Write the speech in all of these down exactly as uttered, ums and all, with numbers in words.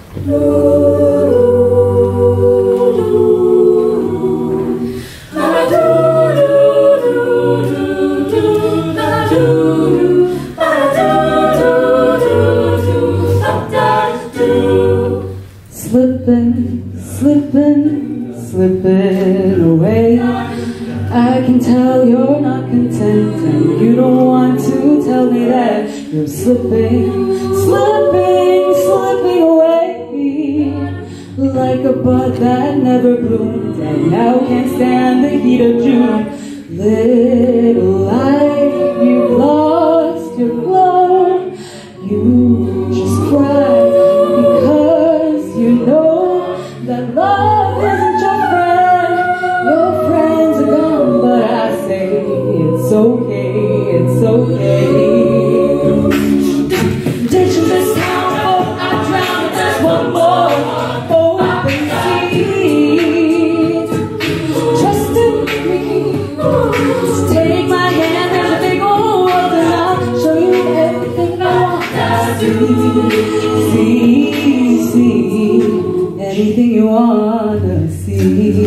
Slipping, slipping, slipping away. I can tell you're not content, and you don't want to tell me that you're slipping, slipping, slipping away. Like a bud that never bloomed and now can't stand the heat of June. Little light, you've lost your glow. You just cry because you know that love isn't your friend. Your friends are gone, but I say it's okay, it's okay. Ditching this town before I drown, there's one more open seat. Trust in me, just take my hand, there's a big old world, and I'll show you everything I want to see. See, see, anything you wanna see.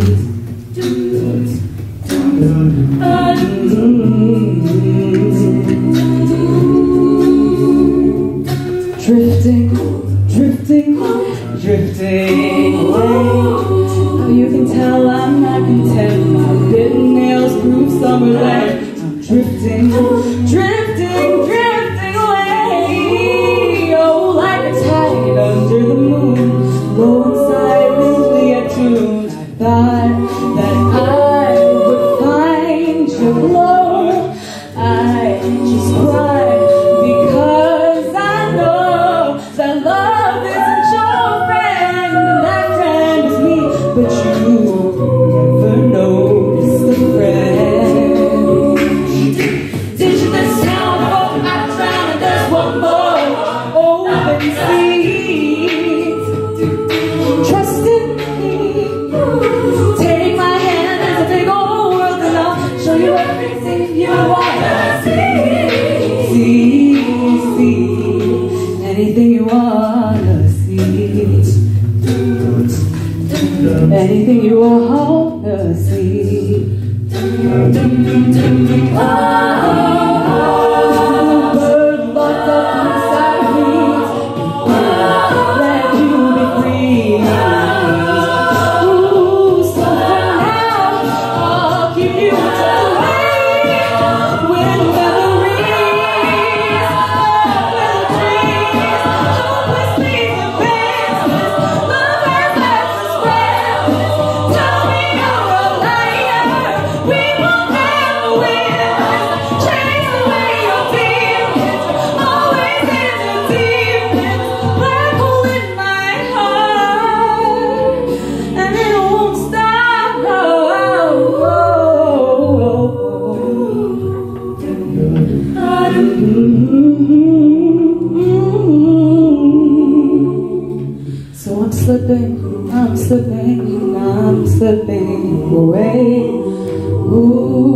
Drifting, drifting, drifting away. You can tell I'm not content. My bitten nails prove summerland. I'm drifting, drifting, drifting away. Oh, like a tide under the moon, low and silently attuned. I thought that I would find your glow. I just cry because I know that love isn't your friend, and that friend is me. But you never noticed the friend. Ditch this town before I drown, and there's one more open seat. Trust in me, take my hand, there's a big old world, and I'll show you everything you wanna see. See, see, anything you wanna see. Anything you wanna see. Oh, bird locked up inside me, let you be free. Ooh, so for now, I'll keep you away with memories of the dreams. Hopelessly defenseless, love has left us friendless. Tell me you're a liar, we won't have a witness. Chase away your demons, always in the deep end. Black hole in my heart, and it won't stop. So I'm slipping, I'm slipping, I'm slipping away. Ooh.